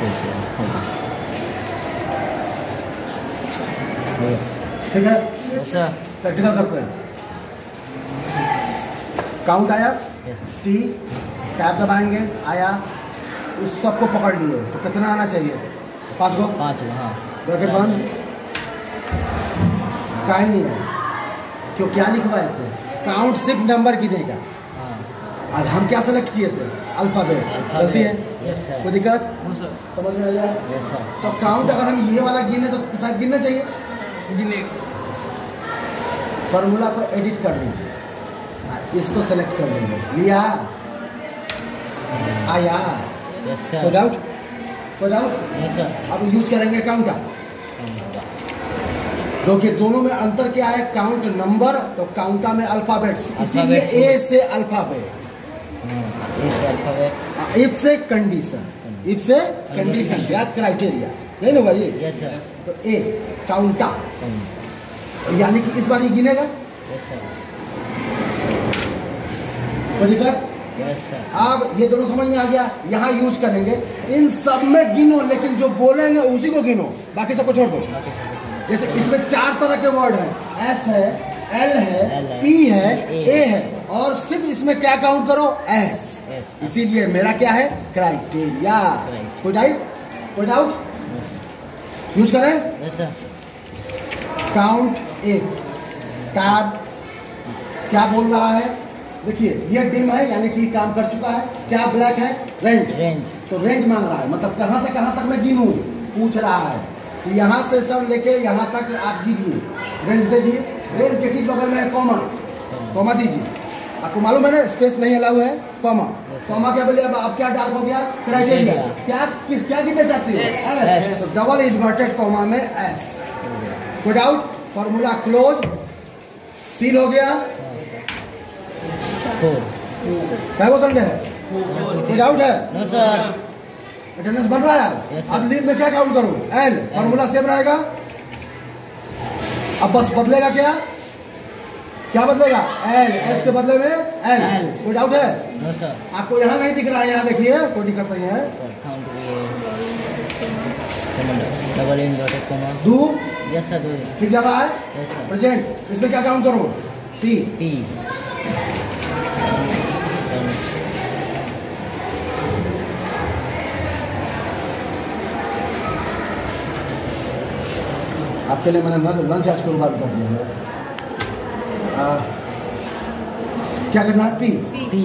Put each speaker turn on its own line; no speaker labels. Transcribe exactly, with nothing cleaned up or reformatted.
ठीक है,
अच्छा
प्रैक्टिकल करते हैं। काउंट आया, टी टैप दबाएंगे, आया, उस सबको पकड़ लिए तो कितना आना चाहिए? पाँच गो।
पाँच गो, हाँ।
ब्रैकेट बंद। का ही नहीं है, क्यों? क्या लिखवाए थे? काउंट सिर्फ नंबर गिनेगा। अब हम क्या सेलेक्ट किए थे? अल्फाबेट। गलती है?
Yes sir.
कोई दिक्कत?
No sir.
समझ में आ जाए?
Yes sir.
तो काउंट अगर हम ये वाला गिने तो शायद गिनना चाहिए।
गिने।
फॉर्मूला को एडिट कर लीजिए, इसको सेलेक्ट कर लीजिए, लिया, आया।
Yes sir.
कोई डाउट? कोई डाउट?
Yes sir.
अब यूज करेंगे काउंट का, क्योंकि दोनों में अंतर क्या है? काउंट नंबर, तो काउंटा में अल्फाबेट, इसीलिए ए से अल्फाबेट,
ए से अल्फाबेट,
इफ से कंडीशन, इफ से कंडीशन या क्राइटेरिया, नहीं ना भाई?
Yes sir.
तो ए काउंटा, यानी कि इस बार ये गिनेगा।
Yes sir.
कोई दिक्कत?
Yes sir.
अब ये दोनों समझ में आ गया। यहाँ यूज करेंगे, इन सब में गिनो, लेकिन जो बोलेंगे उसी को गिनो, बाकी सबको छोड़ दो। जैसे इसमें चार तरह के वर्ड हैं, एस है, एल है, पी है, ए है, और सिर्फ इसमें क्या काउंट करो? एस। इसीलिए मेरा क्या है? क्राइटेरिया। कोई डाउट? कोई डाउट? यूज करें?
Yes sir.
काउंट एक, टैब क्या बोल रहा है? देखिए ये डिम है, यानी कि काम कर चुका है। क्या ब्लैक है? रेंज।
रेंज,
तो रेंज मांग रहा है, मतलब कहां से कहां तक मैं गिनूं पूछ रहा है। कि यहाँ से सब लेके यहाँ तक आप गिनिए, रेंज दे दिए। रेंज के ठीक बगल में है कॉमा, कॉमा दीजिए। आपको मालूम है ना, स्पेस नहीं अलाउ है, कॉमा। कॉमा क्या बोले? अब आप क्या डार्क हो गया? क्राइटेरिया। क्या किस क्या गिनना चाहते हो? एस। तो डबल इन्वर्टेड कॉमा में एस। कोई डाउट? फॉर्मूला क्लोज, सील हो गया। क्या वो संडे है? कोई डाउट है?
No sir.
अटेंडेंस बन रहा है?
yes,
अब लीव में क्या काउंट करूं? एल। फॉर्मूला सेम रहेगा। अब बस बदलेगा क्या? क्या बदलेगा? एल। एस के बदले में एल। कोई डाउट है?
No sir.
आपको यहाँ नहीं दिख रहा है, यहाँ देखिए, कोई दिक्कत नहीं है।
Double inverted comma.
Do.
Yes sir. दो।
ठीक जा रहा है?
Yes sir.
प्रेजेंट, इसमें क्या काउंट करूं? पी।
पी।
आपके लिए मैंने लंच आज को बात कर दिया है। क्या करना है? पी।
पी।